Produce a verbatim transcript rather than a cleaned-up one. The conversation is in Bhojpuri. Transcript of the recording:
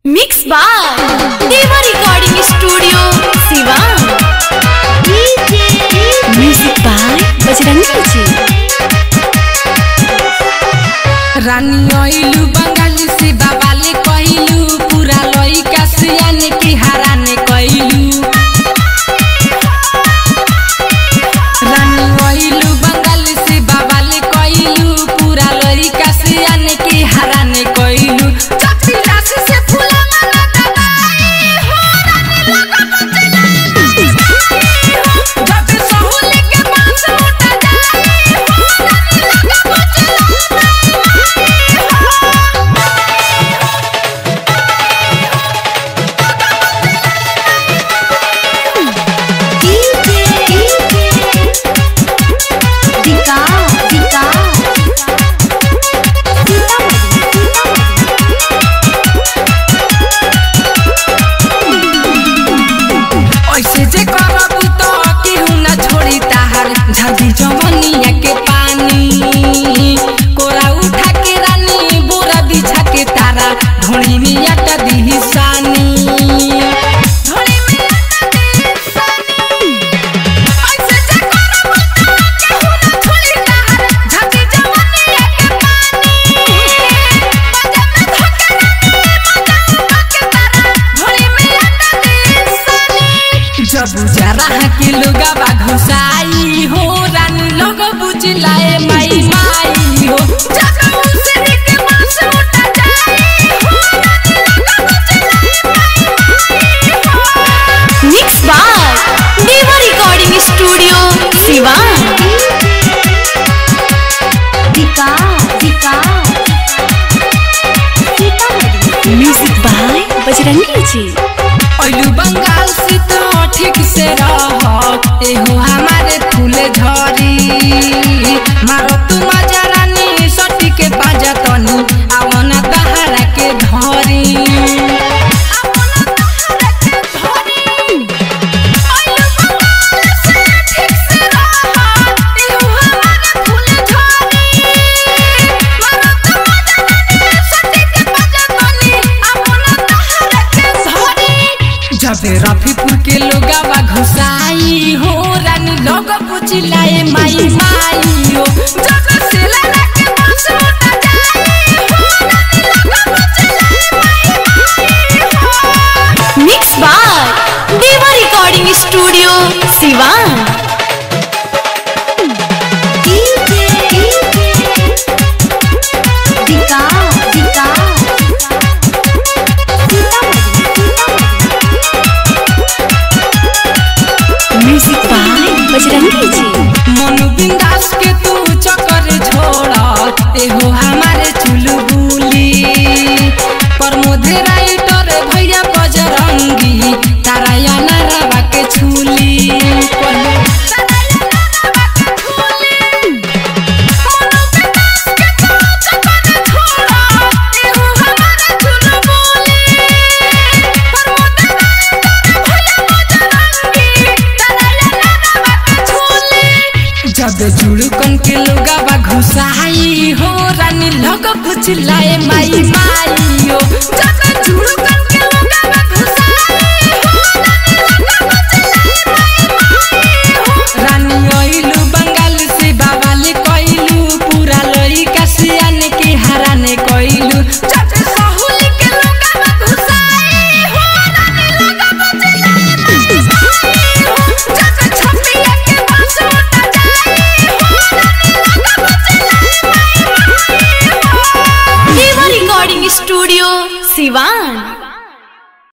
Mixed by Deva Recording Studio, Sivan. Music by Bajrangi Ji. रानी आइलू बंगाली से बाबाले कहलू पूरा लइका सियान के हराने कहलू। रानी आइलू बंगाली से बाबाले कहलू पूरा लइका सियान के हराने कहलू। चपटी राशि से फूला माला दबाई हो रानी लगा बचला जब सहुले के पास उठ जाए हो रानी लगा बचला। झाजी जमनिया के पानी कोरा उठा के रानी बोरा बिछा के तारा ढोली में आटा दी सानी ढोली में आटा दी सानी ऐसे जे करब के हुना छोड़ी तार झाजी जमनिया के पानी मजा में धके रानी मजा के तारा ढोली में आटा दी सानी जब जरा के लोगा घुसाई हो रानी लोग बुझलाए माई माई हो जब उसरी के पास उठ जाए हो रानी लोग बुझलाए माई माई हो। Mixed by Deva Recording Studio, Sivan. Dika, Dika. Music by Bajrangi Ji. आइलू बंगाल से तो ठीक से रह एहो हमारे फूले झरी मारो तू मजा रानी सटी के बाजा तनी आवना तहरा के धरी आवना तहरा के धरी आइलू बंगाल से ठीक से रह एहो हमारे फूले झरी मारो तू मजा रानी सटी के बाजा तनी आवना तहरा के धरी जब रफीपुर के लोगावा घुसाई हो रानी लोग पुछलाए माई माई हो जब सिला के पास उठ जाए हो रानी लोग पुछलाए माई माई हो। Mixed by Deva Recording Studio, Sivan. Music by Bajrangi Ji. मनु बिंदास के तू चक्कर छोड़ा एहो हमारे चुलबुली प्रमोद राइटर भैया बजरंगी तारा या नारावा के छुली जब जुड़कन के लोगावा घुसाई हो रानी लोग पुछलाए माई माई हो जब जुड़कन के लोगावा घुसाई हो रानी लोग पुछलाए माई माई हो। रानी आइलू बंगाल से बाबाले कहलू पूरा लइका सियान के हराने कहलू जब सहुली के लोगावा घुसाई हो रानी लोग पुछलाए माई माई हो जब छपिया के पास उठ Deva Recording Studio, Sivan.